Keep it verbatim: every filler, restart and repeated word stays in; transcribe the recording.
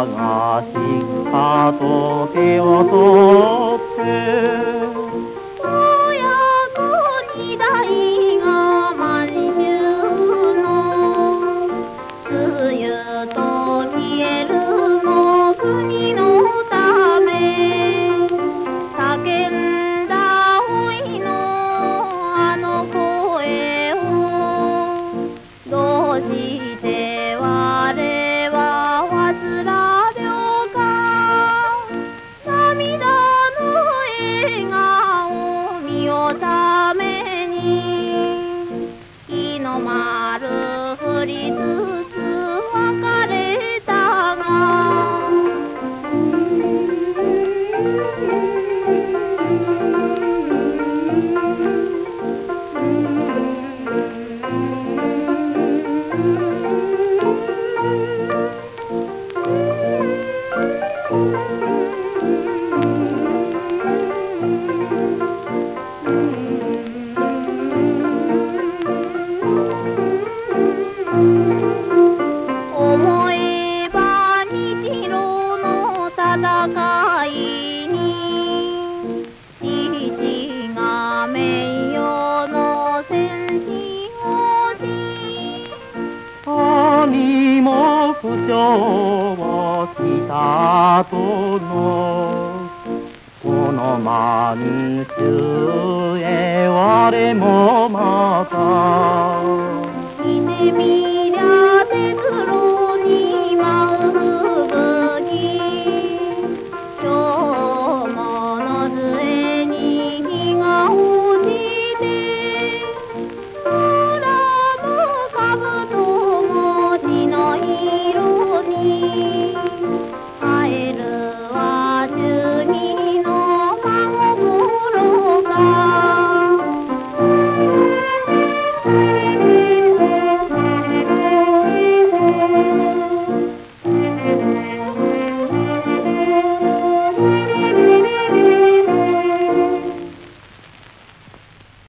がしっかと手を取って親子二代が満州の梅雨と消えるも国のため叫んだ老いのあの声をどうして我は忘らようか涙の笑顔見よために日の丸降りつつ別れたが思えば日露の戦いに父が名誉の戦士をし兄も負傷をした後のこの満州へ我もまた見てみりゃ手